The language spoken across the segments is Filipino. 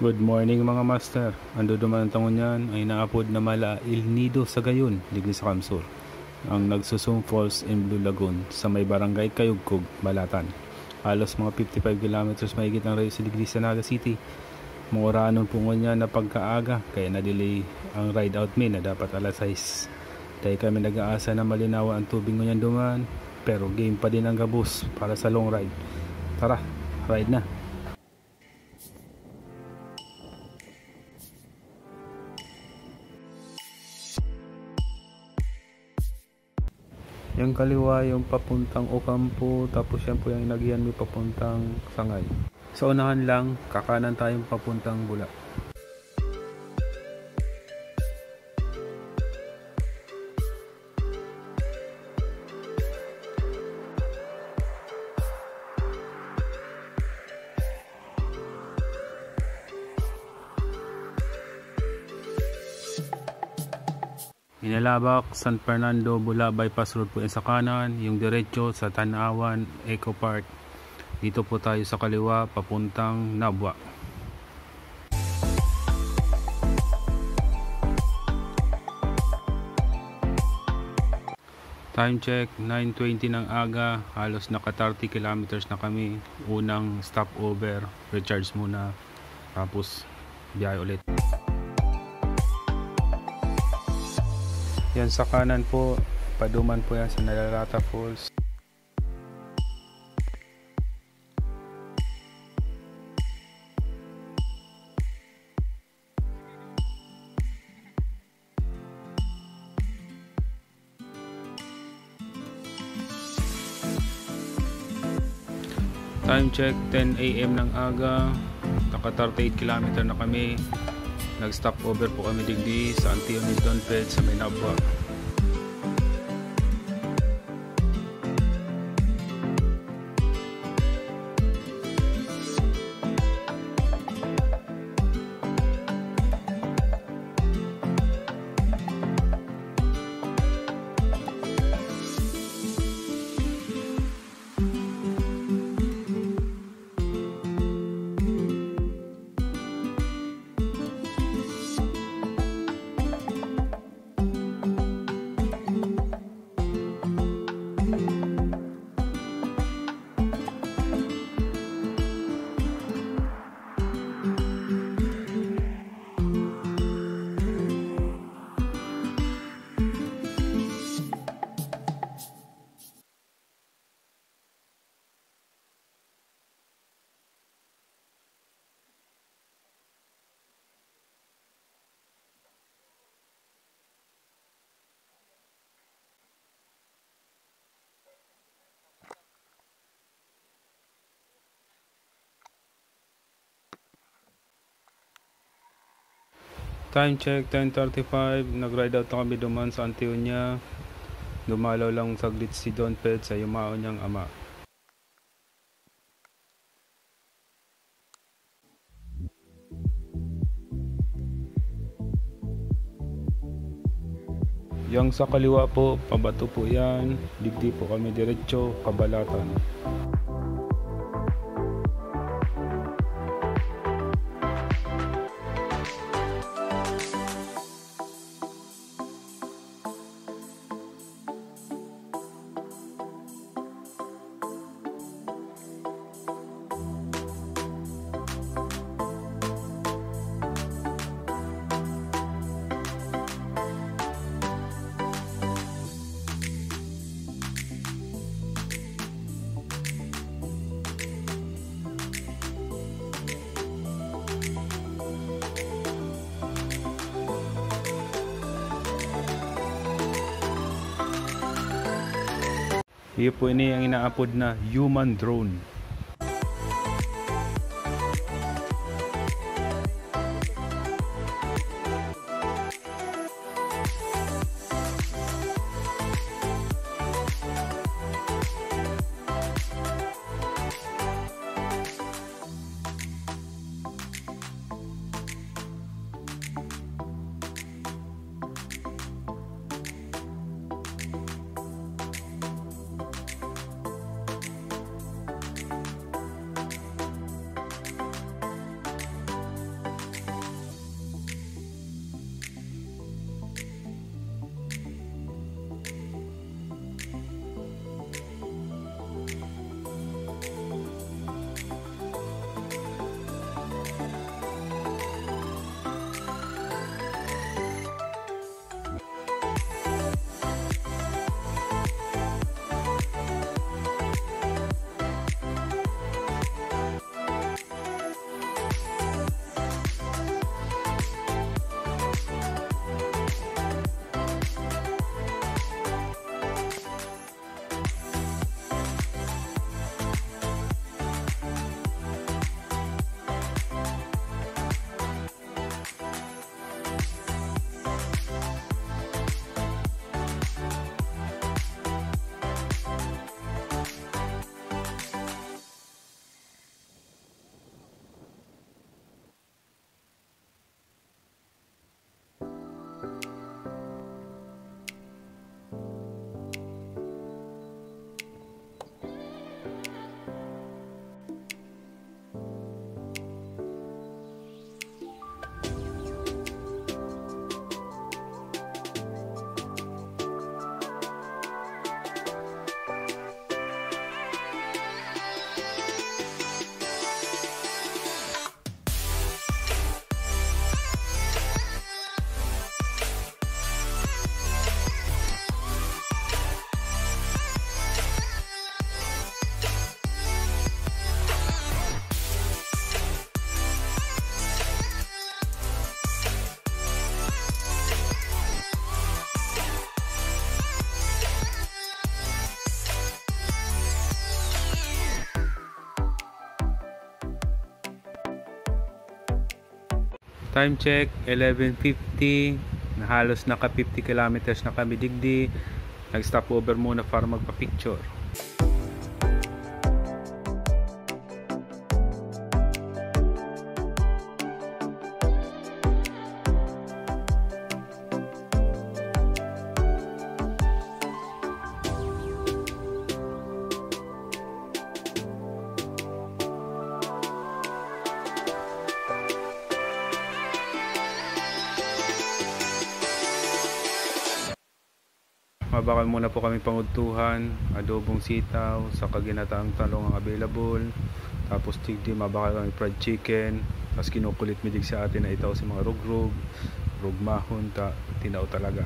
Good morning mga master. Ando duman tangon yan ay naapod na mala El Nido sa gayon, digli sa Kamsur. Ang Nagsusum Falls in Blue Lagoon sa may barangay Kayugkog, Balatan. Halos mga 55 kilometers mahigit ang rayo sa digli sa Naga City. Mga oranon po niya na pagkaaga kaya na-delay ang ride out me na dapat alas 6. Dahil kami nag-aasa na malinawa ang tubig ngunyan duman, pero game pa din ang gabus para sa long ride. Tara, ride na! Yung kaliwa yung papuntang Ocampo, tapos yan po yung inagihan may papuntang Sangay. Sa unahan lang, kakanan tayong papuntang Bula. Inalabak, San Fernando, Bula bypass road po yan sa kanan, yung diretso sa Tanawan, Eco Park. Dito po tayo sa kaliwa, papuntang Nabwa. Time check, 9:20 ng aga, halos naka 30 kilometers na kami. Unang stopover, recharge muna, tapos biyahe ulit. Yan sa kanan po, paduman po yan sa Nalalata Falls. Time check, 10 AM ng aga, naka 38 km na kami. Nag-stop over po kami digdi sa Antonio Don Ped sa may Nabwa. Time check, 10:35. Nag-ride out na kami duman sa Antonio. Dumalaw lang saglit si Don Ped sa yumao niyang ama. Yang sa kaliwa po, pabato po yan. Digdi po kami diretso, Kabalatan. Iyo po ini ang inaapod na human drone. Time check 11:50. Halos naka 50 kilometers na kami digdi. Nag stop over muna para magpa-picture. Mabakal muna po kami pangudtuhan, adobong sitaw, saka ginataang talong ang available. Tapos tigdi mabakal kami fried chicken. Tapos kinukulit midig sa atin na itaw sa mga rugrug, rugmahon, tinaw talaga.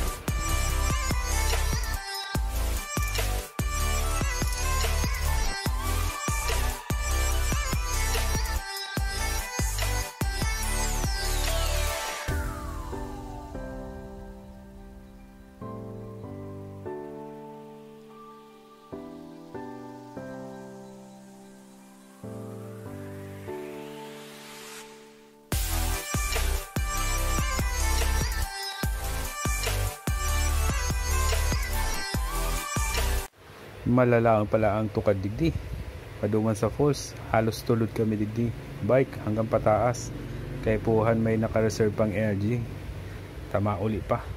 Malalaang pala ang tukad digdi. Paduman sa falls, halos tulod kami digdi. Bike hanggang pataas. Kaya puhan may naka-reserve pang energy. Tama uli pa.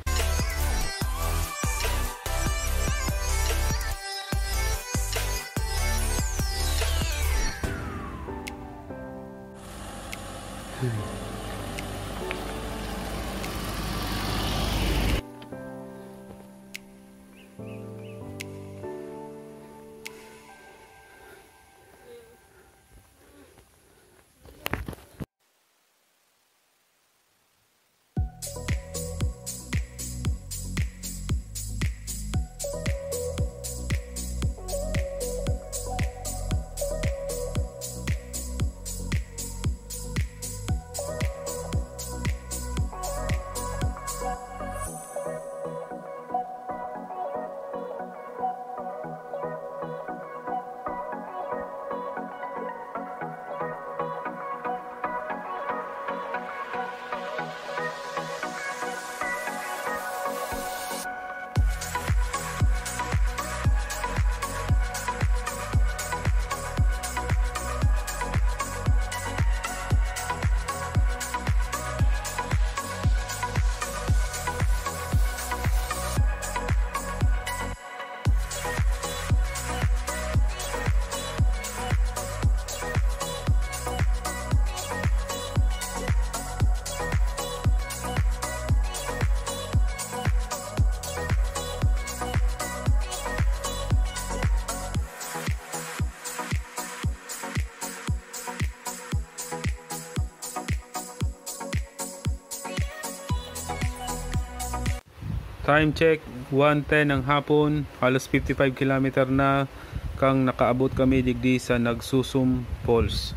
Time check 1:10 ng hapon, halos 55 km na kang nakaabot kami digdi sa Nagsusum Falls.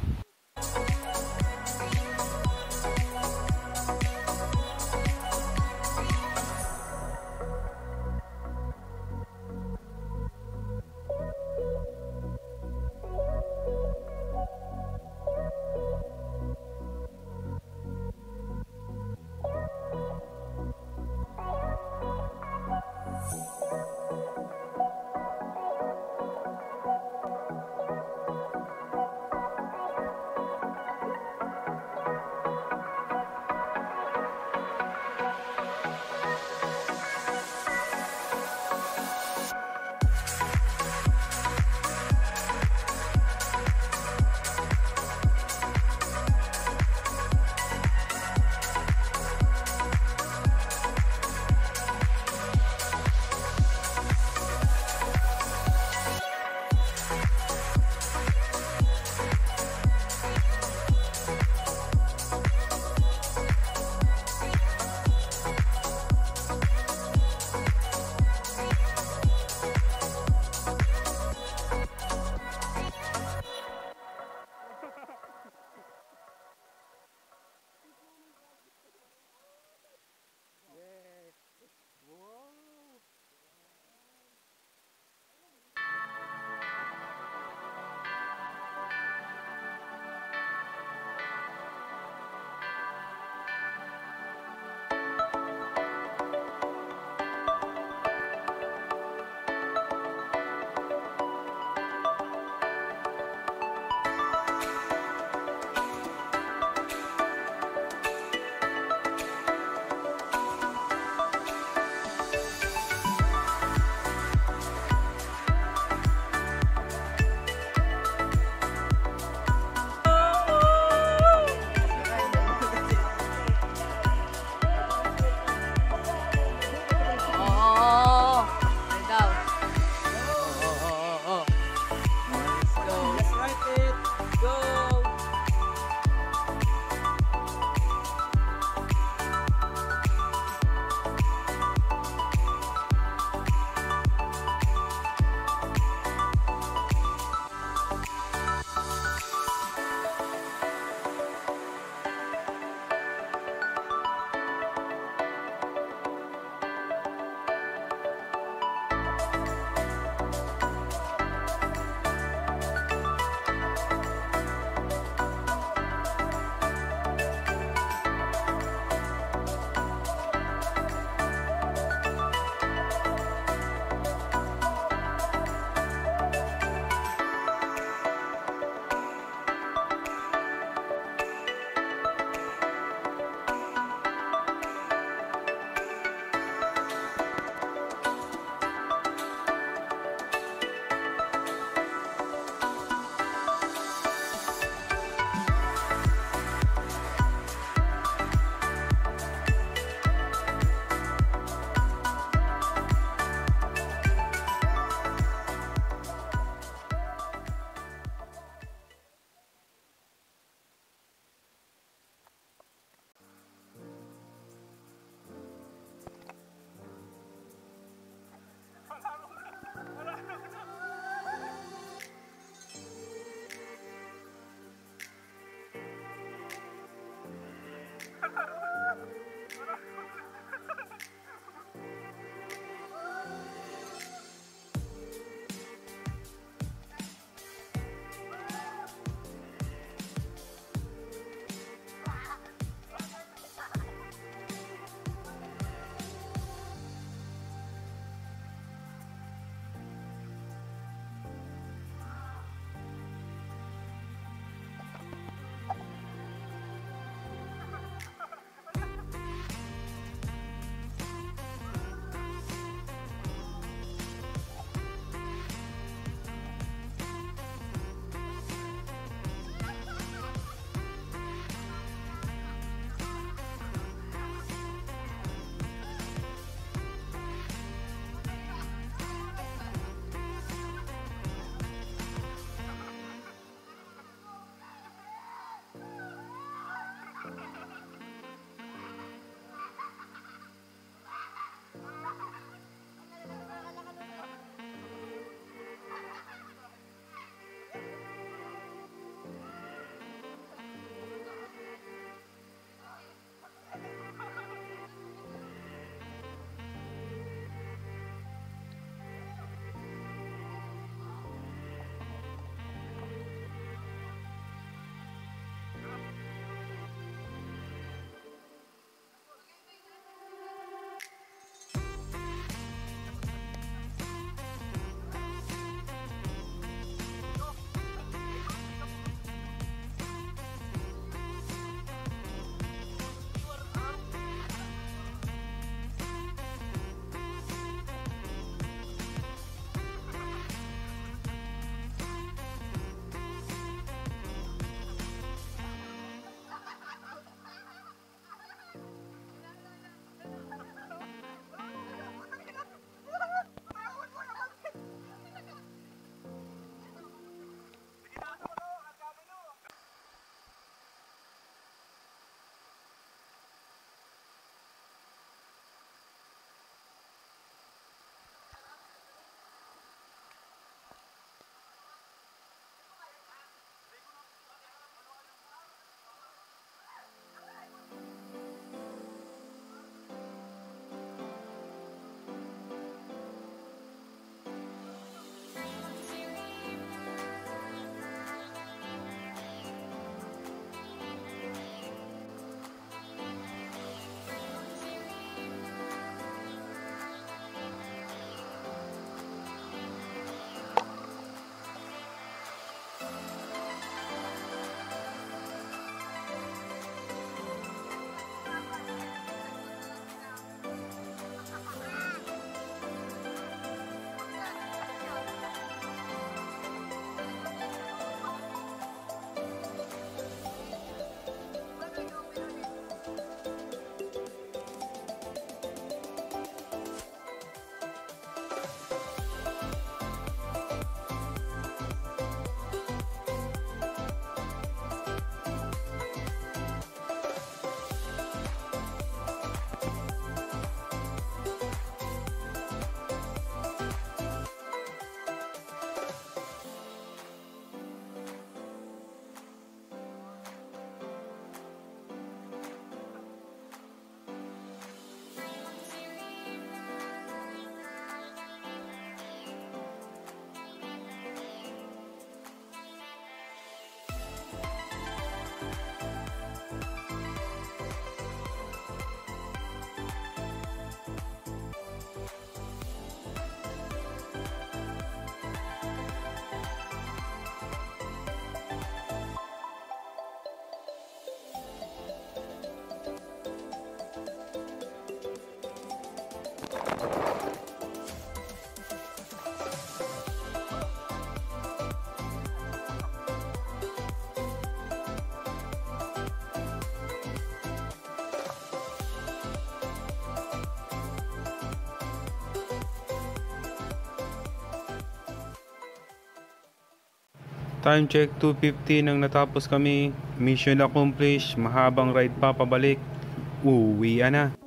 Time check 2:50 nang natapos kami. Mission accomplished. Mahabang ride pa pabalik. Uwi na.